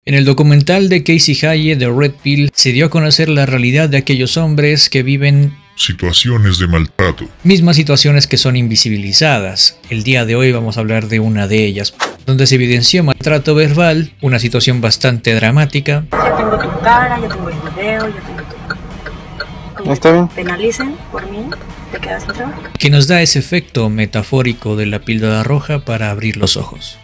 En el documental de Casey Haye de Red Pill se dio a conocer la realidad de aquellos hombres que viven situaciones de maltrato. Mismas situaciones que son invisibilizadas. El día de hoy vamos a hablar de una de ellas, donde se evidenció maltrato verbal, una situación bastante dramática. Ya tengo tu cara, ya tengo el video, ya tengo tu... ¿Está bien? Penalicen por mí, te quedas sin trabajo. Que nos da ese efecto metafórico de la píldora roja para abrir los ojos.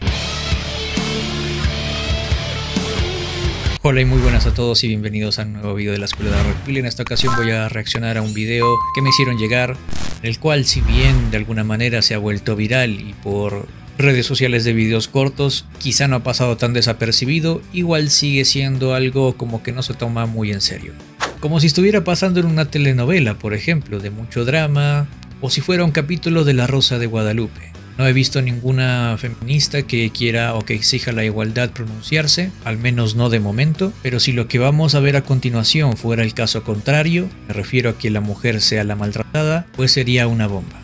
Hola y muy buenas a todos y bienvenidos a un nuevo video de la Escuela de Red Pill. En esta ocasión voy a reaccionar a un video que me hicieron llegar, el cual, si bien de alguna manera se ha vuelto viral y por redes sociales de videos cortos quizá no ha pasado tan desapercibido, igual sigue siendo algo como que no se toma muy en serio. Como si estuviera pasando en una telenovela, por ejemplo, de mucho drama, o si fuera un capítulo de La Rosa de Guadalupe. No he visto ninguna feminista que quiera o que exija la igualdad pronunciarse, al menos no de momento, pero si lo que vamos a ver a continuación fuera el caso contrario, me refiero a que la mujer sea la maltratada, pues sería una bomba.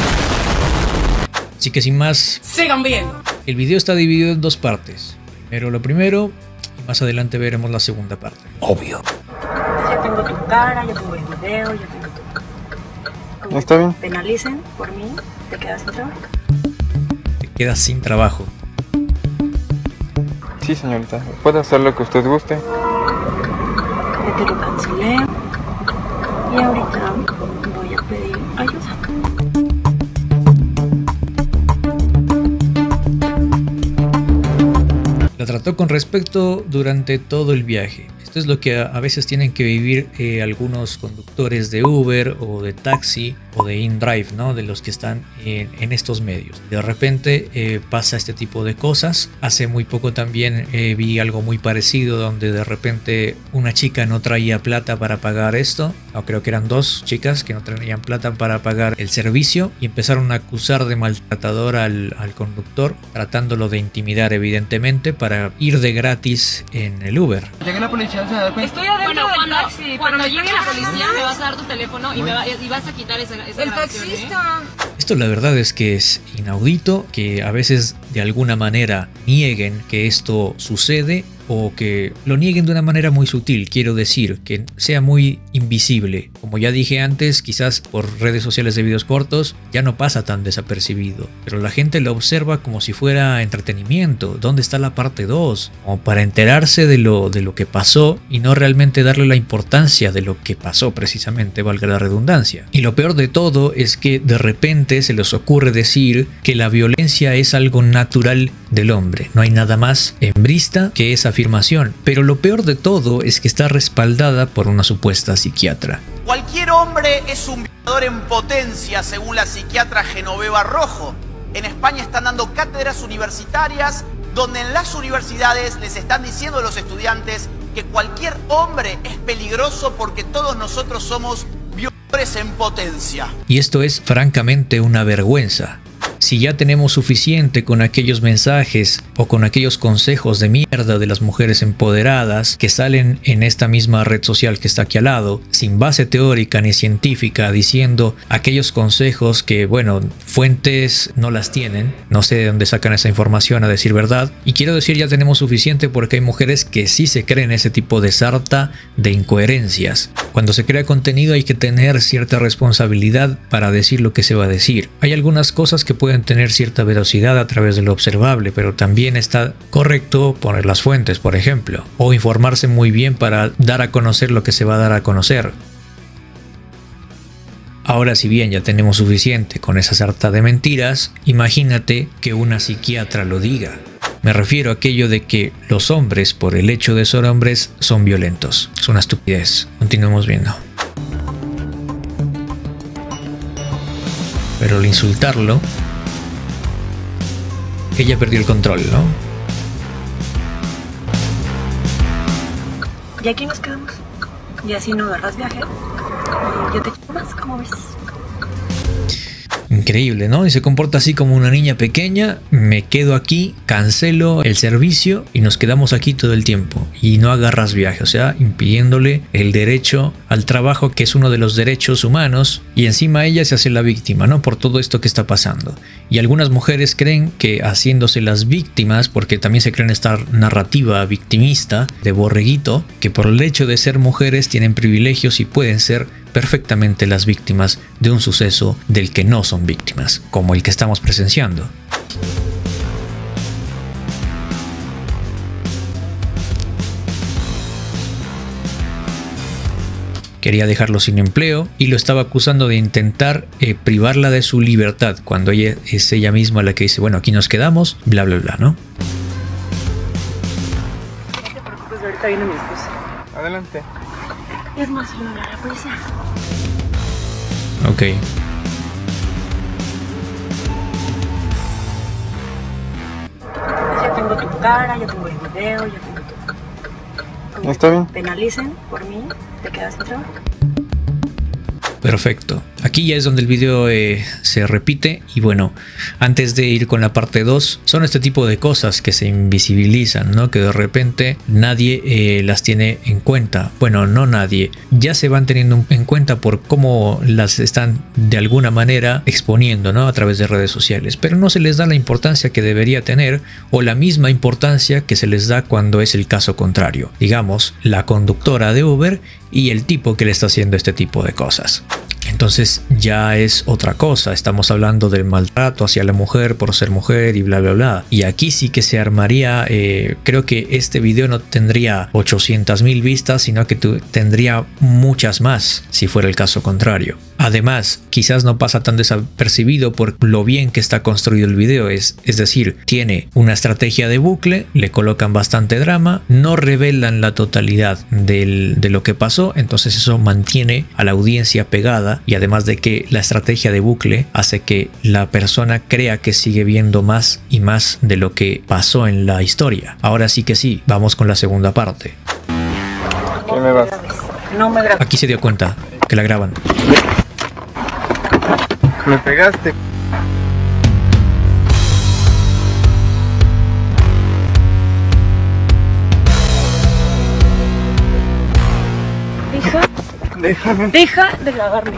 Así que sin más, sigan viendo. El video está dividido en dos partes. Primero lo primero y más adelante veremos la segunda parte. Obvio. Ya tengo tu cara, ya tengo el video, ya tengo tu... ¿Está bien? Penalicen por mí, te quedas sin trabajo. Te quedas sin trabajo. Sí, señorita. Puede hacer lo que usted guste. Ya te lo cancelé. Y ahorita voy a pedir ayuda. La trató con respeto durante todo el viaje. Esto es lo que a veces tienen que vivir algunos conductores de Uber o de taxi o de InDrive, ¿no? De los que están en estos medios. De repente pasa este tipo de cosas. Hace muy poco también vi algo muy parecido donde de repente una chica no traía plata para pagar esto. O creo que eran dos chicas que no traían plata para pagar el servicio y empezaron a acusar de maltratador al conductor, tratándolo de intimidar evidentemente para ir de gratis en el Uber. Llegue la policía, se da cuenta. Estoy adentro del taxi. Cuando Llegue llegue la policía me vas a dar tu teléfono y vas a quitar esa el grabación, taxista. Esto la verdad es que es inaudito que a veces de alguna manera nieguen que esto sucede o que lo nieguen de una manera muy sutil, quiero decir, que sea muy invisible. Como ya dije antes, quizás por redes sociales de videos cortos ya no pasa tan desapercibido, pero la gente lo observa como si fuera entretenimiento. ¿Dónde está la parte 2? Como para enterarse de lo que pasó y no realmente darle la importancia de lo que pasó precisamente, valga la redundancia. Y lo peor de todo es que de repente se les ocurre decir que la violencia es algo natural del hombre. No hay nada más hembrista que esa afirmación, pero lo peor de todo es que está respaldada por una supuesta psiquiatra. Cualquier hombre es un violador en potencia, según la psiquiatra Genoveva Rojo. En España están dando cátedras universitarias donde en las universidades les están diciendo a los estudiantes que cualquier hombre es peligroso porque todos nosotros somos violadores en potencia. Y esto es francamente una vergüenza. Si ya tenemos suficiente con aquellos mensajes o con aquellos consejos de mierda de las mujeres empoderadas que salen en esta misma red social que está aquí al lado, sin base teórica ni científica, diciendo aquellos consejos que, bueno, fuentes no las tienen, no sé de dónde sacan esa información a decir verdad, y quiero decir ya tenemos suficiente porque hay mujeres que sí se creen ese tipo de sarta de incoherencias. Cuando se crea contenido hay que tener cierta responsabilidad para decir lo que se va a decir. Hay algunas cosas que pueden tener cierta veracidad a través de lo observable, pero también está correcto poner las fuentes, por ejemplo, o informarse muy bien para dar a conocer lo que se va a dar a conocer. Ahora, si bien ya tenemos suficiente con esa sarta de mentiras, imagínate que una psiquiatra lo diga. Me refiero a aquello de que los hombres, por el hecho de ser hombres, son violentos. Es una estupidez. Continuemos viendo. Pero al insultarlo, ella perdió el control, ¿no? Y aquí nos quedamos. Y así no agarras viaje. Yo te quiero más, ¿cómo ves? Increíble, ¿no? Y se comporta así como una niña pequeña. Me quedo aquí, cancelo el servicio y nos quedamos aquí todo el tiempo. Y no agarras viaje, o sea, impidiéndole el derecho al trabajo, que es uno de los derechos humanos. Y encima ella se hace la víctima, ¿no? Por todo esto que está pasando. Y algunas mujeres creen que haciéndose las víctimas, porque también se creen esta narrativa victimista de borreguito, que por el hecho de ser mujeres tienen privilegios y pueden ser perfectamente las víctimas de un suceso del que no son víctimas, como el que estamos presenciando. Quería dejarlo sin empleo y lo estaba acusando de intentar privarla de su libertad, cuando ella es ella misma la que dice, bueno, aquí nos quedamos, bla bla bla, ¿no? No te preocupes, ahorita viene mi esposa. Adelante. Es más, solo hablar a la policía. Ok. Ya tengo tu cara, ya tengo el video, ya tengo tu... Está bien. Penalicen por mí, te quedas sin trabajo. Perfecto. Aquí ya es donde el video se repite. Y bueno, antes de ir con la parte 2, son este tipo de cosas que se invisibilizan, ¿no? Que de repente nadie las tiene en cuenta. Bueno, no nadie. Ya se van teniendo en cuenta por cómo las están de alguna manera exponiendo, ¿no? A través de redes sociales. Pero no se les da la importancia que debería tener, o la misma importancia que se les da cuando es el caso contrario. Digamos, la conductora de Uber y el tipo que le está haciendo este tipo de cosas. Entonces ya es otra cosa. Estamos hablando del maltrato hacia la mujer por ser mujer y bla bla bla. Y aquí sí que se armaría, creo que este video no tendría 800.000 vistas, sino que tendría muchas más si fuera el caso contrario. Además, quizás no pasa tan desapercibido por lo bien que está construido el video. Es decir, tiene una estrategia de bucle, le colocan bastante drama, no revelan la totalidad de lo que pasó, entonces eso mantiene a la audiencia pegada, y además de que la estrategia de bucle hace que la persona crea que sigue viendo más y más de lo que pasó en la historia. Ahora sí que sí, vamos con la segunda parte. ¿Qué me vas? No me grabes. Aquí se dio cuenta que la graban. Me pegaste. Déjame. Deja de grabarme.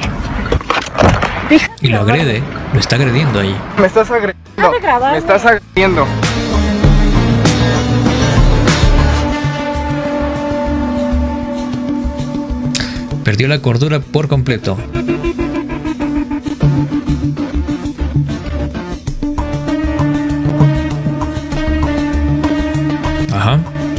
Y lo agrede, lo está agrediendo ahí. Me estás agrediendo. Déjame grabarme. Me estás agrediendo. Perdió la cordura por completo. Ajá.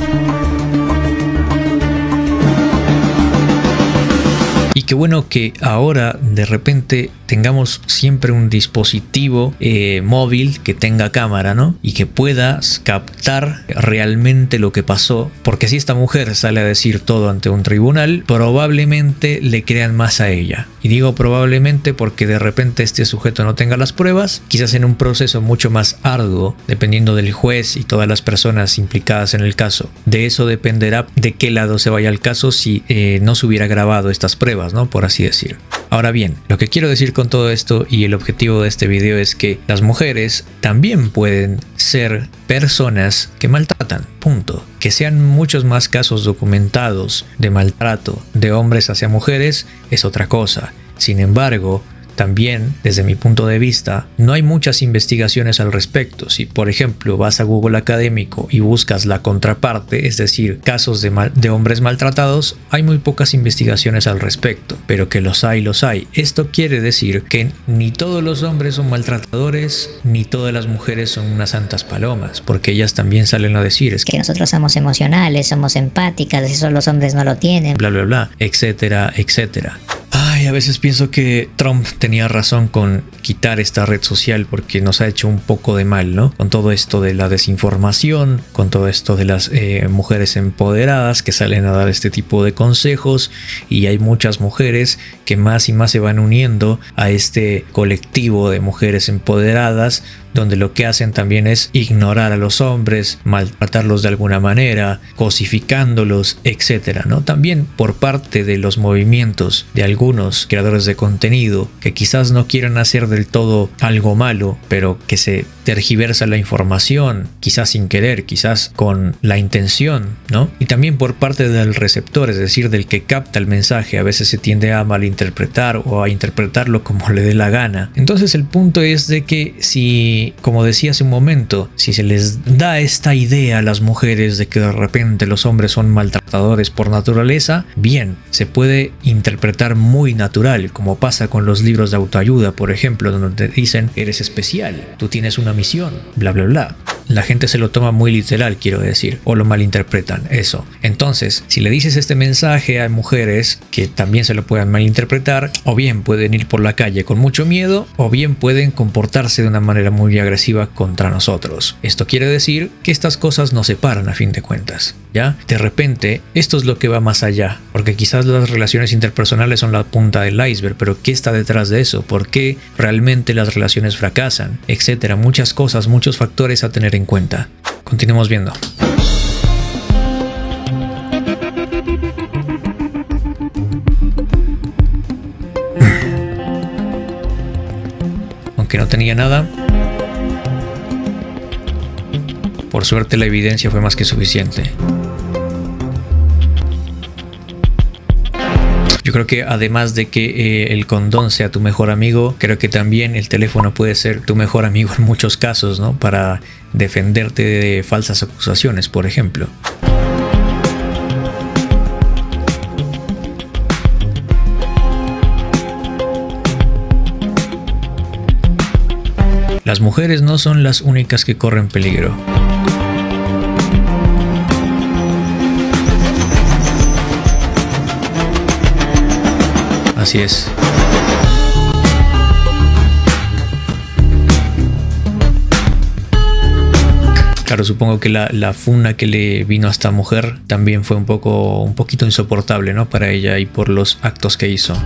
Y qué bueno que ahora de repente tengamos siempre un dispositivo móvil que tenga cámara, ¿no? Y que puedas captar realmente lo que pasó. Porque si esta mujer sale a decir todo ante un tribunal, probablemente le crean más a ella. Y digo probablemente porque de repente este sujeto no tenga las pruebas, quizás en un proceso mucho más arduo, dependiendo del juez y todas las personas implicadas en el caso. De eso dependerá de qué lado se vaya el caso si no se hubiera grabado estas pruebas, ¿no? Por así decir. Ahora bien, lo que quiero decir con todo esto y el objetivo de este video es que las mujeres también pueden ser personas que maltratan, punto. Que sean muchos más casos documentados de maltrato de hombres hacia mujeres es otra cosa. Sin embargo, también, desde mi punto de vista, no hay muchas investigaciones al respecto. Si, por ejemplo, vas a Google Académico y buscas la contraparte, es decir, casos de hombres maltratados, hay muy pocas investigaciones al respecto, pero que los hay, los hay. Esto quiere decir que ni todos los hombres son maltratadores, ni todas las mujeres son unas santas palomas, porque ellas también salen a decir es que nosotros somos emocionales, somos empáticas, eso los hombres no lo tienen, bla, bla, bla, etcétera, etcétera. Ay, a veces pienso que Trump tenía razón con quitar esta red social porque nos ha hecho un poco de mal, ¿no? Con todo esto de la desinformación, con todo esto de las mujeres empoderadas que salen a dar este tipo de consejos, y hay muchas mujeres que más y más se van uniendo a este colectivo de mujeres empoderadas, donde lo que hacen también es ignorar a los hombres, maltratarlos de alguna manera, cosificándolos, etcétera, ¿no? También por parte de los movimientos de algunos algunos creadores de contenido que quizás no quieran hacer del todo algo malo, pero que se tergiversa la información, quizás sin querer, quizás con la intención, ¿no? Y también por parte del receptor, es decir, del que capta el mensaje, a veces se tiende a malinterpretar o a interpretarlo como le dé la gana. Entonces el punto es de que si, como decía hace un momento, si se les da esta idea a las mujeres de que de repente los hombres son maltratadores por naturaleza, bien, se puede interpretar muy natural, como pasa con los libros de autoayuda, por ejemplo, donde te dicen eres especial, tú tienes una misión, bla bla bla. La gente se lo toma muy literal, quiero decir, o lo malinterpretan, eso. Entonces, si le dices este mensaje a mujeres que también se lo puedan malinterpretar, o bien pueden ir por la calle con mucho miedo, o bien pueden comportarse de una manera muy agresiva contra nosotros. Esto quiere decir que estas cosas nos separan a fin de cuentas, ¿ya? De repente, esto es lo que va más allá, porque quizás las relaciones interpersonales son la punta del iceberg, pero ¿qué está detrás de eso? ¿Por qué realmente las relaciones fracasan? Etcétera. Muchas cosas, muchos factores a tener en cuenta. Continuemos viendo. Aunque no tenía nada, por suerte la evidencia fue más que suficiente. Yo creo que además de que el condón sea tu mejor amigo, creo que también el teléfono puede ser tu mejor amigo en muchos casos, ¿no? Para defenderte de falsas acusaciones, por ejemplo. Las mujeres no son las únicas que corren peligro. Así es. Claro, supongo que la funa que le vino a esta mujer también fue un poquito insoportable, ¿no? Para ella y por los actos que hizo.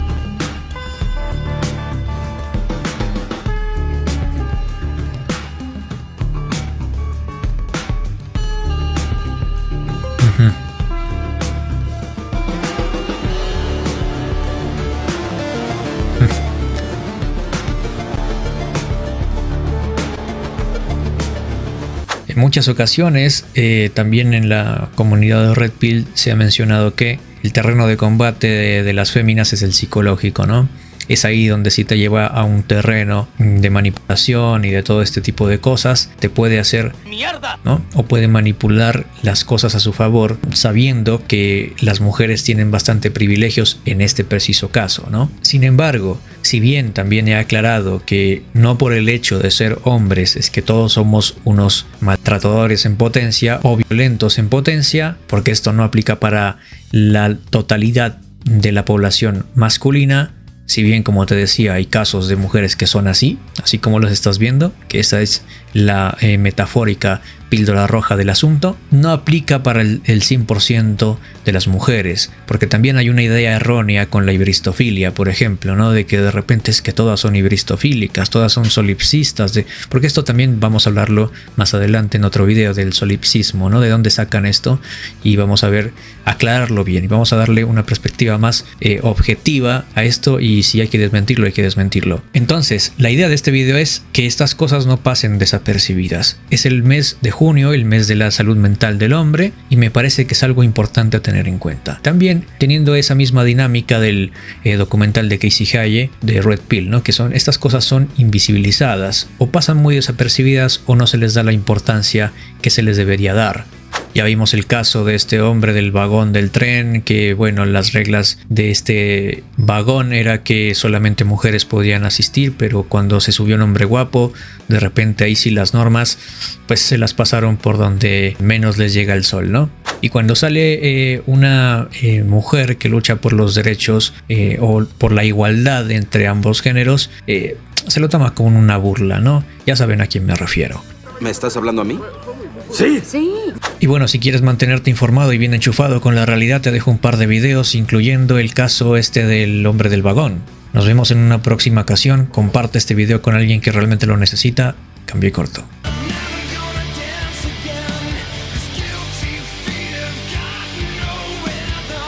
En muchas ocasiones, también en la comunidad de Red Pill se ha mencionado que el terreno de combate de las féminas es el psicológico, ¿no? Es ahí donde si te lleva a un terreno de manipulación y de todo este tipo de cosas, te puede hacer mierda, ¿no? O puede manipular las cosas a su favor, sabiendo que las mujeres tienen bastante privilegios en este preciso caso, ¿no? Sin embargo, si bien también he aclarado que no por el hecho de ser hombres es que todos somos unos maltratadores en potencia o violentos en potencia, porque esto no aplica para la totalidad de la población masculina. Si bien, como te decía, hay casos de mujeres que son así como los estás viendo, que esa es la metafórica píldora roja del asunto, no aplica para el 100% de las mujeres, porque también hay una idea errónea con la ibristofilia, por ejemplo, ¿no? De que de repente es que todas son ibristofílicas, todas son solipsistas, porque esto también vamos a hablarlo más adelante en otro video del solipsismo, ¿no? De dónde sacan esto, y vamos a ver, aclararlo bien, y vamos a darle una perspectiva más objetiva a esto, y si hay que desmentirlo, hay que desmentirlo. Entonces, la idea de este video es que estas cosas no pasen desapercibidas. Es el mes de junio, el mes de la salud mental del hombre, y me parece que es algo importante a tener en cuenta. También teniendo esa misma dinámica del documental de Casey Haye de Red Pill, ¿no? Que estas cosas son invisibilizadas o pasan muy desapercibidas o no se les da la importancia que se les debería dar. Ya vimos el caso de este hombre del vagón del tren, que bueno, las reglas de este vagón era que solamente mujeres podían asistir, pero cuando se subió un hombre guapo, de repente ahí sí las normas pues se las pasaron por donde menos les llega el sol, ¿no? Y cuando sale una mujer que lucha por los derechos o por la igualdad entre ambos géneros, se lo toma como una burla, ¿no? Ya saben a quién me refiero. ¿Me estás hablando a mí? Sí. Sí. Y bueno, si quieres mantenerte informado y bien enchufado con la realidad, te dejo un par de videos, incluyendo el caso este del hombre del vagón. Nos vemos en una próxima ocasión. Comparte este video con alguien que realmente lo necesita. Cambio y corto.